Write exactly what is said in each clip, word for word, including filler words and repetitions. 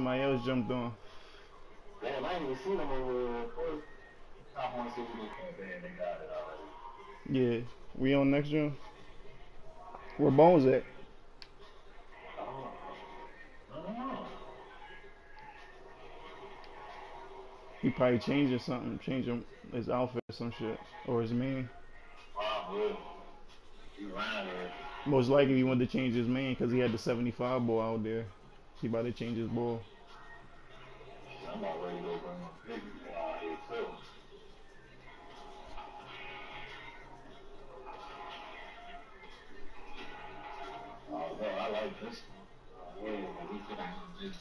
Somebody else jumped on. Damn, I ain't even seen them over first. Top one city they campaign, they got it already. Yeah, we on next gen. Where Bones at? Oh, I don't know. He probably changing something, changing his outfit or some shit, or his man. Probably. He around here. Most likely he wanted to change his man because he had the seventy-five ball out there. He about to change his ball. Shit, I'm about ready to go bring my big boy out here too. Oh, no, I like this one. Yeah, we can this.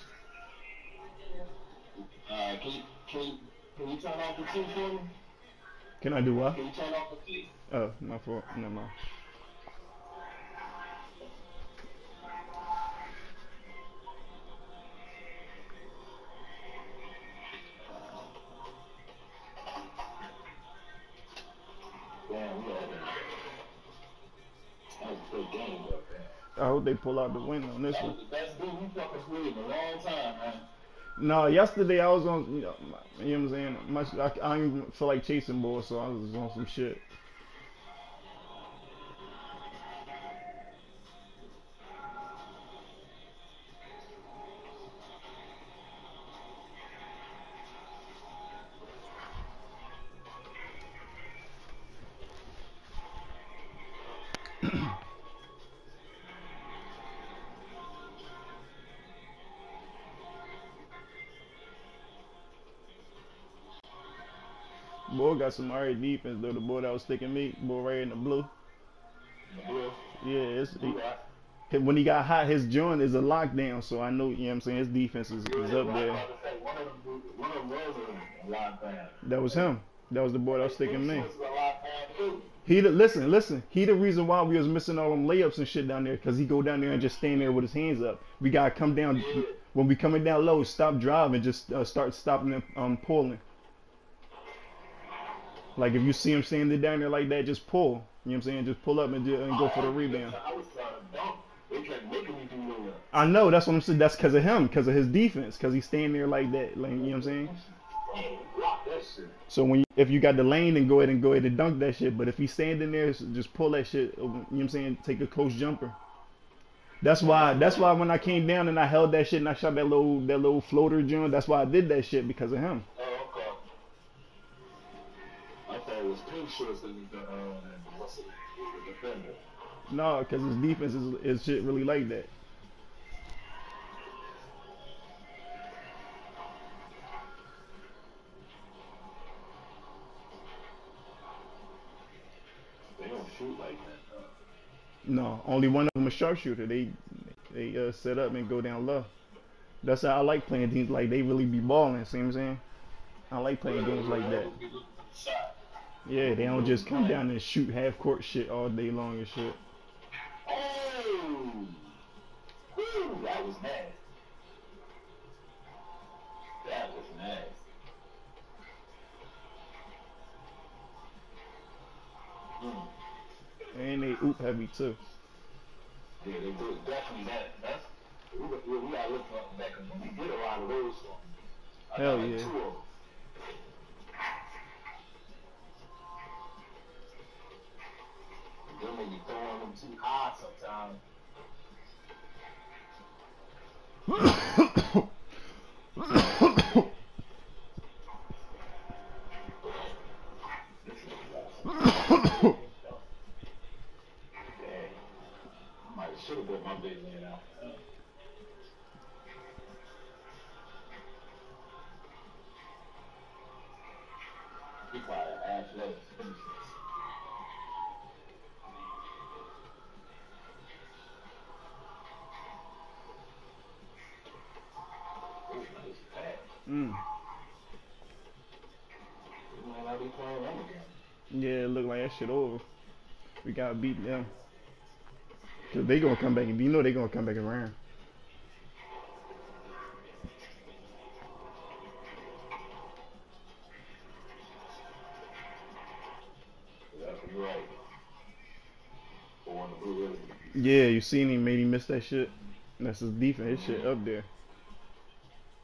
Uh, can you, can you, can you turn off the T for me? Can I do what? Can you turn off the T? Oh, my fault. Never mind. Damn, we had that. That was a good game, though, man. I hope they pull out the win on this That one. was the best dude we fucking played in a long time, man. No, yesterday I was on, you know, you know what I'm saying? Much, I, I don't even feel like chasing balls, so I was on some shit. Boy got some alright defense though. The boy that was sticking me, boy right in the blue. The blue, Yeah, it's the blue he, rock. when he got hot, his joint is a lockdown. So I know, you know what I'm saying. His defense is, is Yeah, up right. I was there. about to say one of them, one of them was a lockdown. That was him. That was the boy And that they was sticking think she me. was a lockdown too. He the, listen, listen. He the reason why we was missing all them layups and shit down there, cause he go down there and just stand there with his hands up. We gotta come down Yeah. when we coming down low. Stop driving, just uh, start stopping them um pulling. Like if you see him standing down there like that, just pull. You know what I'm saying? Just pull up and, ju- and go for the I, rebound. I was trying to dunk. They kept making me do layups. I know that's what I'm saying. That's because of him, because of his defense, because he's standing there like that. Like you know what I'm saying? Damn, block that shit. So when you, if you got the lane, then go ahead and go ahead and dunk that shit. But if he's standing there, just pull that shit. You know what I'm saying? Take a close jumper. That's why. That's why when I came down and I held that shit and I shot that little that little floater joint. That's why I did that shit because of him. Oh, okay. I thought it was pink shorts that was the, uh, what's it, the defender. No, because his defense is, is shit really like that. They don't shoot like that, though. No, only one of them a sharpshooter. They they uh, set up and go down low. That's how I like playing teams. Like they really be balling. See what I'm saying? I like playing games like They that. don't be looking for the shot. Yeah, they don't Really just come playing. down and shoot half court shit all day long and shit. Oh! Woo, that was nasty. That was nasty. Mm. And they oop heavy too. Yeah, they do. Definitely that. That's we, we, we gotta look for that because we did a lot of those songs. I got Hell like yeah. two of them. Then when you throwing them too high sometimes. This nigga got some mid-range dunk. Damn. I might should have put my big man out. He probably athletic finishes. Oh, nice pass. Mm. We might not be playing them again. Yeah, it look like that shit over. We gotta beat them. Cause they gonna come back and you know they gonna come back around. Yeah, you're right. But when the blue really. Yeah, you seen him made him miss that shit. That's his defense. His shit up there.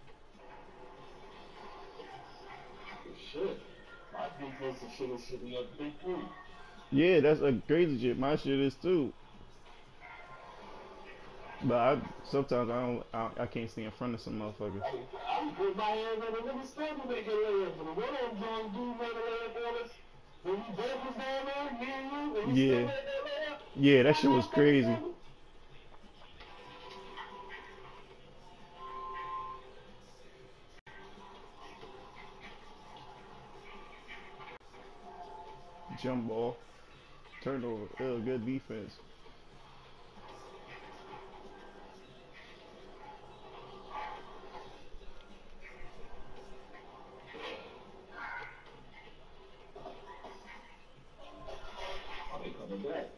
that's the shit that should be up big too. Yeah, that's a crazy shit. My shit is too. But I sometimes I don't I, I can't stay in front of some motherfuckers. I put my hands on the nigga still be making layups. And one of them John dude made a layup on us. When we both was down there, me and you, and we still Yeah, made that layup. yeah, that That shit was crazy. motherfucker. Jump ball, turnover. Ew, good defense. I'll be coming back.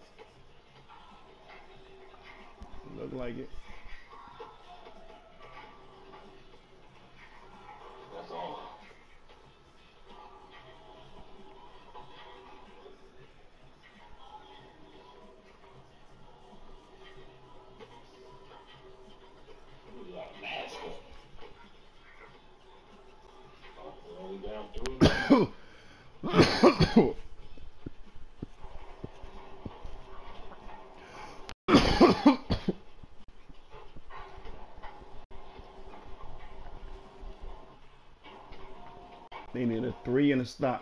Look like it. That's all. We got master. Oh, only down three. They need a three and a stop.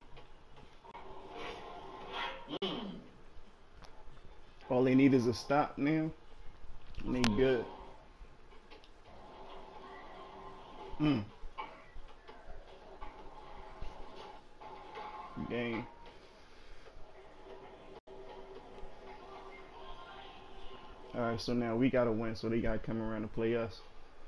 All they need is a stop now. And they good. Mm. Game. Alright, so now we gotta win, so they gotta come around and play us.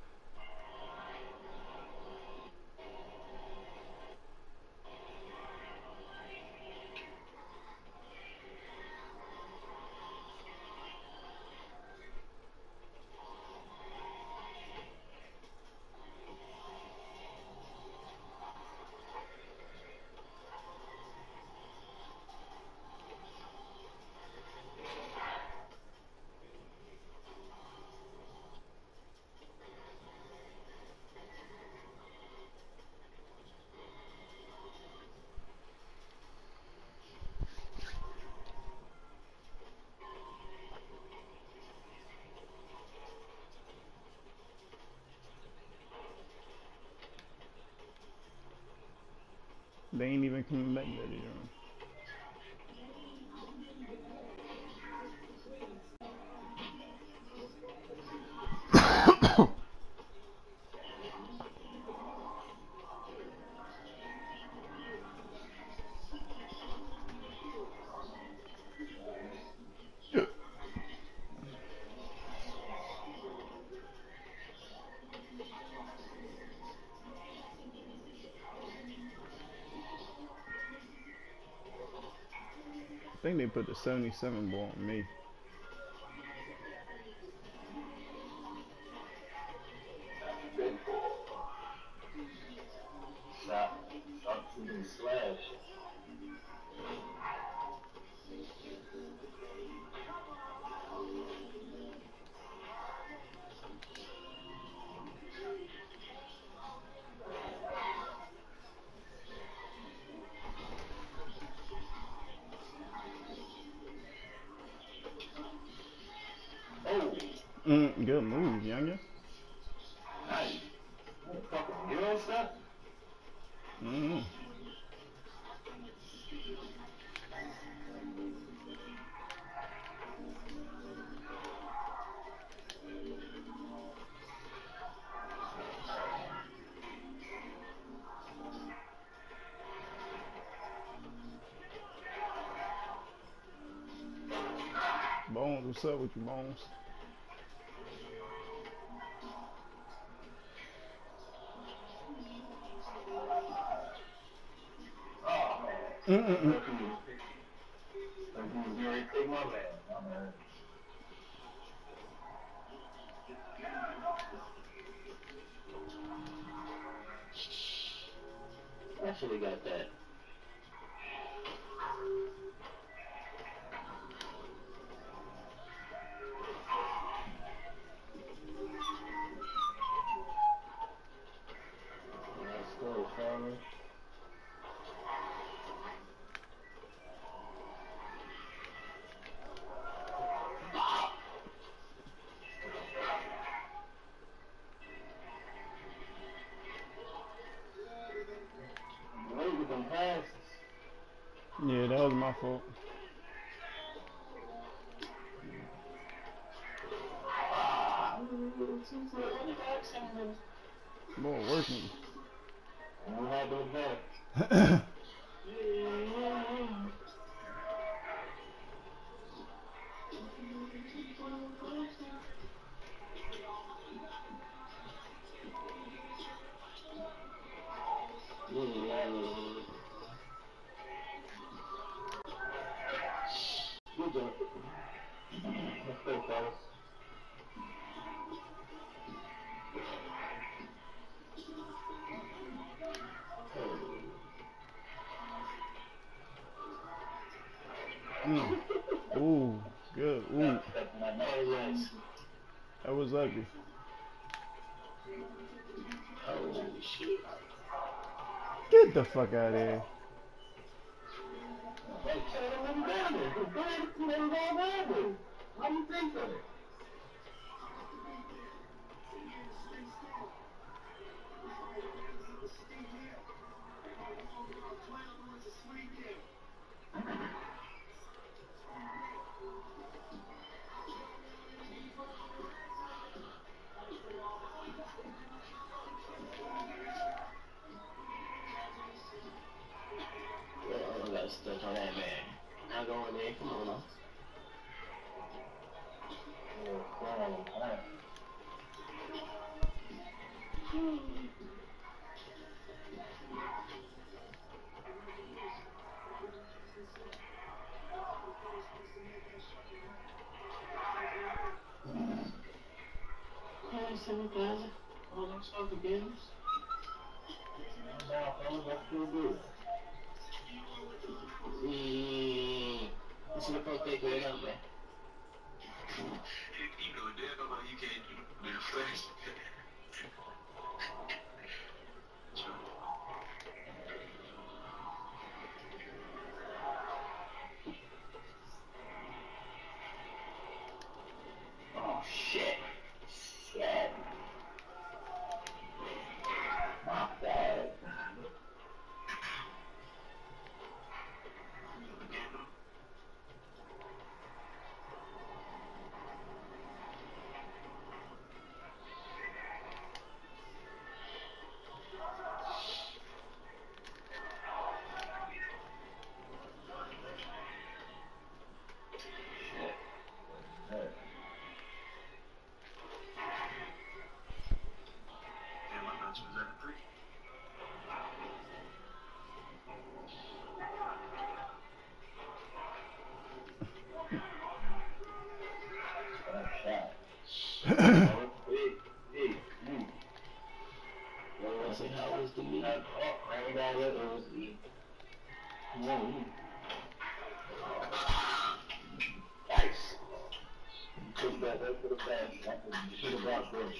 They ain't even coming back that year. I think they put the seventy-seven ball on me. Big ball. Shot. Shot shooting slash. Oh. Mm, good move, younger. Nice. Fucking hero stuff. Mm. Bones, what's up with you, Bones? Oh. Mm-mm-mm. Like he was like he was very take my man. My man. Actually got that. Let's go, fellas. my fault. More working. Good job. Let's go, fellas. Mm. Ooh, good. Ooh, that was ugly. Oh, shit. Get the fuck out of here. Like, tell them what you down there. Go ahead and let it all down there. How do you think of it? Oh, I got stuck on that man. Not going there. Come on now. Hey, seven thousand. Oh, don't start the games. Now, fellas, let's do good. Mm. This is the first day going out, man. You know damn well you can't do the flex. Oh, shit. Shit. My bad. I say, how was the meet? I ain't got it. It was the. Nice. Took that right to the fast. You should have brought this.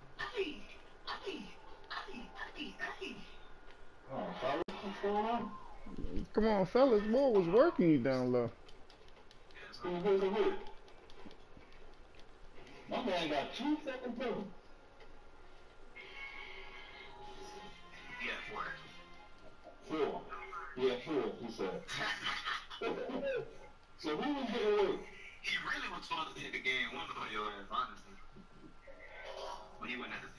Oh, fellas, what's going on? Come on, fellas. Boy was working you down low. Who was it with? My man got two fucking points. Yeah, four. Four. Yeah, four, he said. So who was getting away? He really was supposed to hit the game one on your ass, honestly. But he wouldn't have